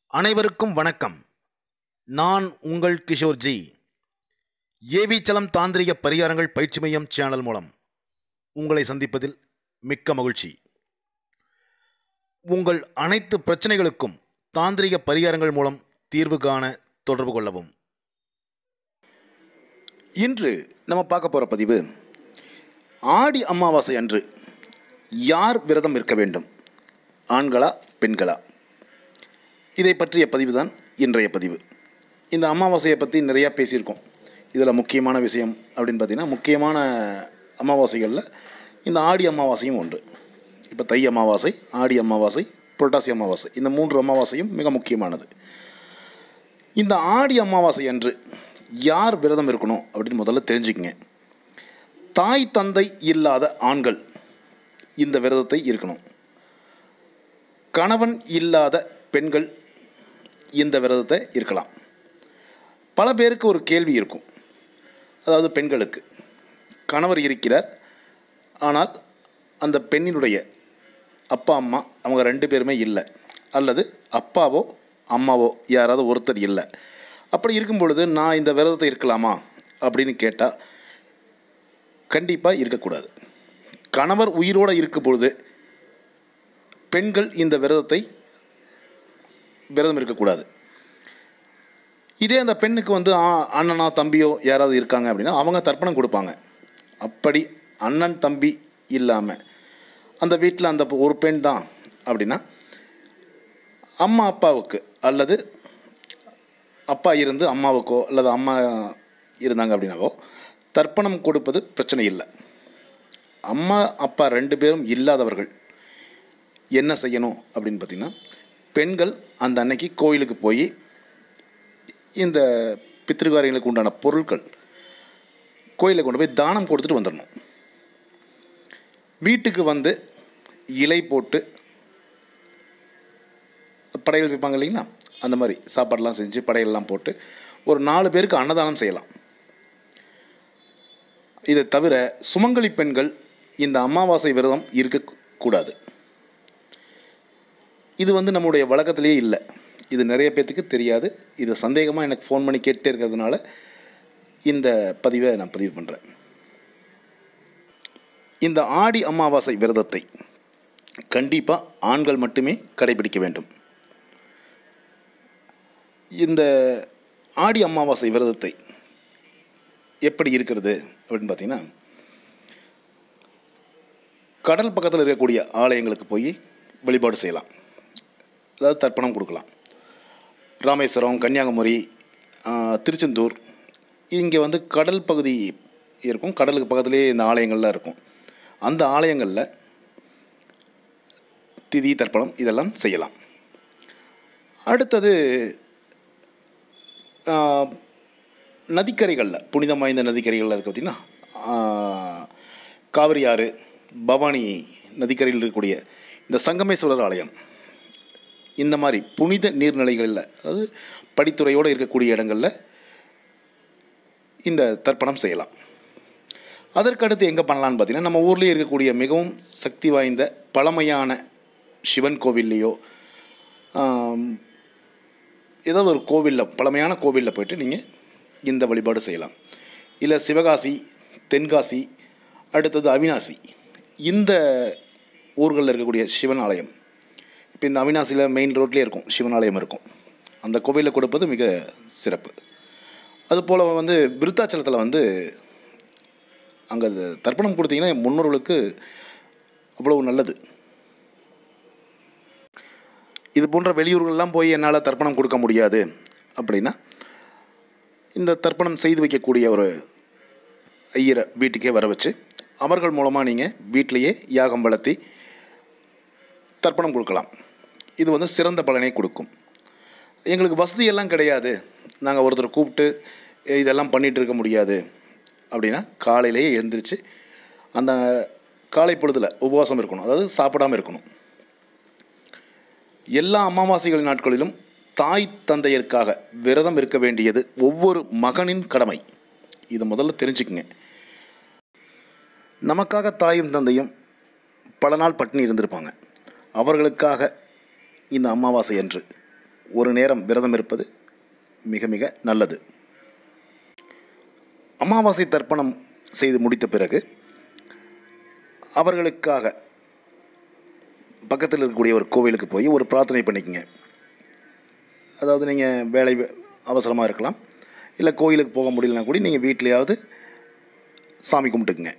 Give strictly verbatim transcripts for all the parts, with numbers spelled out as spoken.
அனைவருக்கும் வணக்கம். நான் உங்கள் கிஷோர்ஜி. ஏவிச்சலம் தாந்திரிக பரிகாரங்கள் பயிற்சி மையம் சேனல் மூலம் உங்களை சந்திப்பதில் மிக்க மகிழ்ச்சி. உங்கள் அனைத்து பிரச்சனைகளுக்கும் தாந்திரிக பரிகாரங்கள் மூலம் தீர்வு காண தொடர்பு கொள்ளவும். இன்று நம்ம பார்க்க போகிற பதிவு, ஆடி அமாவாசை அன்று யார் விரதம் இருக்க வேண்டும், ஆண்களா பெண்களா? இதை பற்றிய பதிவு தான் இன்றைய பதிவு. இந்த அமாவாசையை பற்றி நிறையா பேசியிருக்கோம். இதில் முக்கியமான விஷயம் அப்படின்னு பார்த்திங்கன்னா, முக்கியமான அமாவாசைகளில் இந்த ஆடி அமாவாசையும் ஒன்று. இப்போ தை அமாவாசை, ஆடி அமாவாசை, புரட்டாசி அமாவாசை, இந்த மூன்று அமாவாசையும் மிக முக்கியமானது. இந்த ஆடி அமாவாசை அன்று யார் விரதம் இருக்கணும் அப்படின்னு முதல்ல தெரிஞ்சுக்கங்க. தாய் தந்தை இல்லாத ஆண்கள் இந்த விரதத்தை இருக்கணும். கணவன் இல்லாத பெண்கள் இந்த விரதத்தை இருக்கலாம். பல பேருக்கு ஒரு கேள்வி இருக்கும். அதாவது பெண்களுக்கு கணவர் இருக்கிறார், ஆனால் அந்த பெண்ணினுடைய அப்பா அம்மா அவங்க ரெண்டு பேருமே இல்லை, அல்லது அப்பாவோ அம்மாவோ யாராவது ஒருத்தர் இல்லை. அப்படி இருக்கும் பொழுது நான் இந்த விரதத்தை இருக்கலாமா அப்படின்னு கேட்டால் கண்டிப்பாக இருக்கக்கூடாது. கணவர் உயிரோடு இருக்கும் பொழுது பெண்கள் இந்த விரதத்தை விரதம் இருக்கக்கூடாது. இதே அந்த பெண்ணுக்கு வந்து அண்ணனா தம்பியோ யாராவது இருக்காங்க அப்படின்னா அவங்க தர்ப்பணம் கொடுப்பாங்க. அப்படி அண்ணன் தம்பி இல்லாமல் அந்த வீட்டில் அந்த ஒரு பெண் தான் அப்படின்னா, அம்மா அப்பாவுக்கு அல்லது அப்பா இருந்து அம்மாவுக்கோ அல்லது அம்மா இருந்தாங்க அப்படின்னாவோ தர்ப்பணம் கொடுப்பது பிரச்சனை இல்லை. அம்மா அப்பா ரெண்டு பேரும் இல்லாதவர்கள் என்ன செய்யணும் அப்படின்னு பார்த்திங்கன்னா, பெண்கள் அந்த அன்னைக்கு கோயிலுக்கு போய் இந்த பித்ருகாரியங்களுக்கு உண்டான பொருட்கள் கோயிலில் கொண்டு போய் தானம் கொடுத்துட்டு வந்துடணும். வீட்டுக்கு வந்து இலை போட்டு படையல் வைப்பாங்க இல்லைங்களா, அந்த மாதிரி சாப்பாடெலாம் செஞ்சு படையல்லாம் போட்டு ஒரு நாலு பேருக்கு அன்னதானம் செய்யலாம். இதை தவிர சுமங்கலி பெண்கள் இந்த அமாவாசை விரதம் இருக்கக்கூடாது. இது வந்து நம்முடைய வழக்கத்திலேயே இல்லை. இது நிறைய பேர்த்துக்கு தெரியாது. இது சந்தேகமாக எனக்கு ஃபோன் பண்ணி கேட்டே இருக்கிறதுனால இந்த பதிவை நான் பதிவு பண்ணுறேன். இந்த ஆடி அமாவாசை விரதத்தை கண்டிப்பாக ஆண்கள் மட்டுமே கடைபிடிக்க வேண்டும். இந்த ஆடி அமாவாசை விரதத்தை எப்படி இருக்கிறது அப்படின்னு பார்த்திங்கன்னா, கடல் பக்கத்தில் இருக்கக்கூடிய ஆலயங்களுக்கு போய் வழிபாடு செய்யலாம், அதாவது தர்ப்பணம் கொடுக்கலாம். ராமேஸ்வரம், கன்னியாகுமரி, திருச்செந்தூர், இங்கே வந்து கடல் பகுதி இருக்கும். கடலுக்கு பக்கத்துலேயே இந்த ஆலயங்கள்லாம் இருக்கும். அந்த ஆலயங்களில் திதி தர்ப்பணம் இதெல்லாம் செய்யலாம். அடுத்தது நதிக்கரைகளில், புனிதம் வாய்ந்த நதிக்கரைகளில் இருக்க பார்த்திங்கன்னா, காவிரி ஆறு, பவானி நதிக்கரையில் இருக்கக்கூடிய இந்த சங்கமேஸ்வரர் ஆலயம், இந்த மாதிரி புனித நீர்நிலைகளில், அதாவது படித்துறையோடு இருக்கக்கூடிய இடங்களில் இந்த தர்ப்பணம் செய்யலாம். அதற்கடுத்து எங்கே பண்ணலான்னு பார்த்திங்கன்னா, நம்ம ஊர்லேயே இருக்கக்கூடிய மிகவும் சக்தி வாய்ந்த பழமையான சிவன் கோவில்லையோ ஏதோ ஒரு கோவிலில், பழமையான கோவிலில் போய்ட்டு நீங்கள் இந்த வழிபாடு செய்யலாம். இல்லை சிவகாசி, தென்காசி, அடுத்தது அவினாசி, இந்த ஊர்களில் இருக்கக்கூடிய சிவன் ஆலயம், இப்போ இந்த அவினாசியில் மெயின் ரோட்லேயே இருக்கும் சிவன் ஆலயம் இருக்கும். அந்த கோவிலில் கொடுப்பது மிக சிறப்பு. அதுபோல் வந்து விருத்தாச்சலத்தில் வந்து அங்கே தர்ப்பணம் கொடுத்தீங்கன்னா முன்னோர்களுக்கு அவ்வளவு நல்லது. இது போன்ற வெளியூர்களெலாம் போய் என்னால் தர்ப்பணம் கொடுக்க முடியாது அப்படின்னா, இந்த தர்ப்பணம் செய்து வைக்கக்கூடிய ஒரு ஐயரை வீட்டுக்கே வர வச்சு அவர்கள் மூலமாக நீங்கள் வீட்டிலையே யாகம் வளர்த்தி தர்ப்பணம் கொடுக்கலாம். இது வந்து சிறந்த பலனை கொடுக்கும். எங்களுக்கு வசதியெல்லாம் கிடையாது, நாங்கள் ஒருத்தர் கூப்பிட்டு இதெல்லாம் பண்ணிகிட்டு இருக்க முடியாது அப்படின்னா, காலையிலேயே எழுந்திரிச்சு அந்த காலை பொழுதில் உபவாசம் இருக்கணும், அதாவது சாப்பிடாமல் இருக்கணும். எல்லா அமாவாசைகள் நாட்களிலும் தாய் தந்தையருக்காக விரதம் இருக்க வேண்டியது ஒவ்வொரு மகனின் கடமை. இது முதல்ல தெரிஞ்சுக்குங்க. நமக்காக தாயும் தந்தையும் பல நாள் பட்டினி இருந்திருப்பாங்க. அவர்களுக்காக இந்த அமாவாசை அன்று ஒரு நேரம் விரதம் இருப்பது மிக மிக நல்லது. அமாவாசை தர்ப்பணம் செய்து முடித்த பிறகு அவர்களுக்காக பக்கத்தில் இருக்கக்கூடிய ஒரு கோவிலுக்கு போய் ஒரு பிரார்த்தனை பண்ணிக்கங்க. அதாவது நீங்கள் வேலை அவசரமாக இருக்கலாம், இல்லை கோயிலுக்கு போக முடியலனா கூட நீங்கள் வீட்லையாவது சாமி கும்பிட்டுக்குங்க.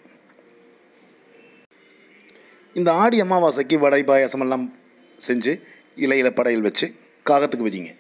இந்த ஆடி அமாவாசைக்கு வடை பாயாசமெல்லாம் செஞ்சு இலையில் படையல் வச்சு காகத்துக்கு வச்சிங்க.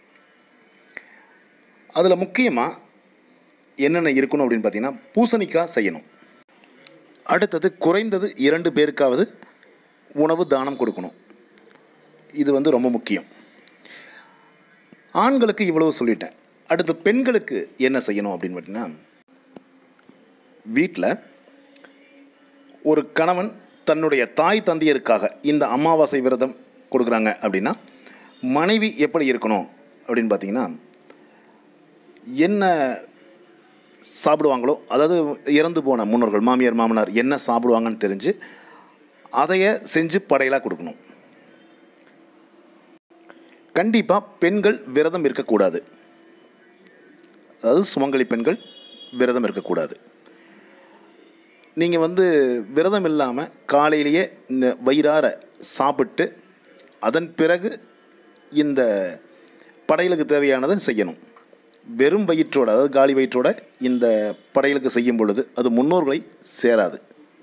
அதில் முக்கியமாக என்னென்ன இருக்கணும் அப்படின்னு பார்த்தீங்கன்னா, பூசணிக்காய் செய்யணும். அடுத்தது குறைந்தது இரண்டு பேருக்காவது உணவு தானம் கொடுக்கணும். இது வந்து ரொம்ப முக்கியம். ஆண்களுக்கு இவ்வளவு சொல்லிட்டேன். அடுத்து பெண்களுக்கு என்ன செய்யணும் அப்படின்னு பார்த்தீங்கன்னா, வீட்டில் ஒரு கணவன் தன்னுடைய தாய் தந்தையருக்காக இந்த அமாவாசை விரதம் கொடுக்குறாங்க அப்படின்னா, மனைவி எப்படி இருக்கணும் அப்படின்னு பார்த்தீங்கன்னா, என்ன சாப்பிடுவாங்களோ, அதாவது இறந்து போன முன்னோர்கள் மாமியார் மாமனார் என்ன சாப்பிடுவாங்கன்னு தெரிஞ்சு அதைய செஞ்சு படையலாக கொடுக்கணும். கண்டிப்பாக பெண்கள் விரதம் இருக்கக்கூடாது. அதாவது சுமங்கலி பெண்கள் விரதம் இருக்கக்கூடாது. நீங்கள் வந்து விரதம் இல்லாமல் காலையிலேயே இந்த வயிறார சாப்பிட்டு அதன் பிறகு இந்த படையலுக்கு தேவையானதை செய்யணும். வெறும் வயிற்றோடு, அதாவது காலி வயிற்றோட இந்த படையலுக்கு செய்யும் பொழுது அது முன்னோர்களை சேராது.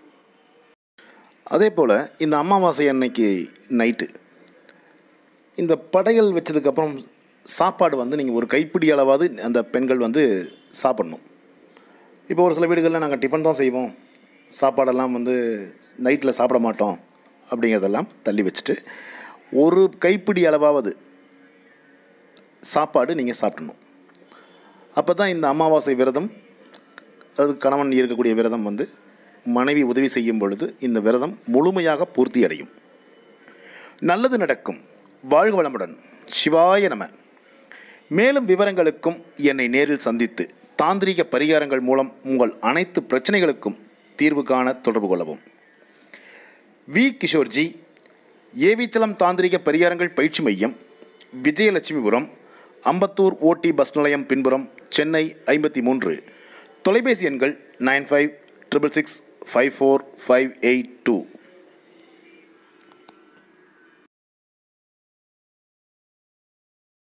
அதே போல் இந்த அமாவாசை அன்னைக்கு நைட்டு இந்த படையல் வச்சதுக்கப்புறம் சாப்பாடு வந்து நீங்கள் ஒரு கைப்பிடி அளவாவது அந்த பெண்கள் வந்து சாப்பிட்ணும். இப்போ ஒரு சில வீடுகளில் நாங்கள் டிஃபன் தான் செய்வோம், சாப்பாடெல்லாம் வந்து நைட்டில் சாப்பிட மாட்டோம் அப்படிங்கிறதெல்லாம் தள்ளி வச்சுட்டு ஒரு கைப்பிடி அளவாவது சாப்பாடு நீங்கள் சாப்பிடணும். அப்போ தான் இந்த அமாவாசை விரதம், அதாவது கணவன் இருக்கக்கூடிய விரதம் வந்து மனைவி உதவி செய்யும் பொழுது இந்த விரதம் முழுமையாக பூர்த்தி அடையும். நல்லது நடக்கும். வாழ்க வளமுடன். சிவாய நம. மேலும் விவரங்களுக்கும் என்னை நேரில் சந்தித்து தாந்திரீக பரிகாரங்கள் மூலம் உங்கள் அனைத்து பிரச்சனைகளுக்கும் தீர்வு காண தொடர்பு கொள்ளவும். வி கிஷோர்ஜி, ஏவிச்சலம் தாந்திரிக பரிகாரங்கள் பயிற்சி மையம், விஜயலட்சுமிபுரம், அம்பத்தூர் ஓடி பஸ் நிலையம் பின்புறம், சென்னை ஐம்பத்தி மூன்று. தொலைபேசி எண்கள் nine five triple six five four five eight two.